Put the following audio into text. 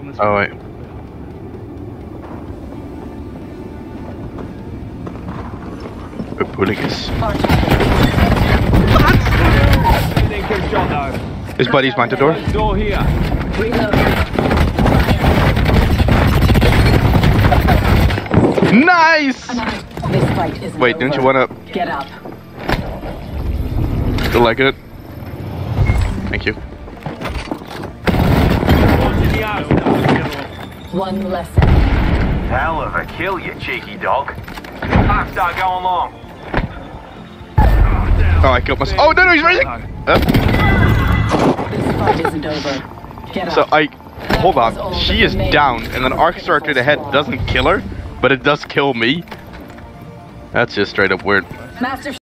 Oh wait. We're pulling us. His buddy's behind the door. Door here. Nice! Wait, didn't you wanna Get up. still like it? Thank you. One less. Hell of a kill, you cheeky dog. Start going long. Oh, I killed myself. Oh no, he's raising! This fight isn't over. Get So up. hold on. She is down, and an arc star to the head doesn't kill her, but it does kill me. That's just straight up weird. Master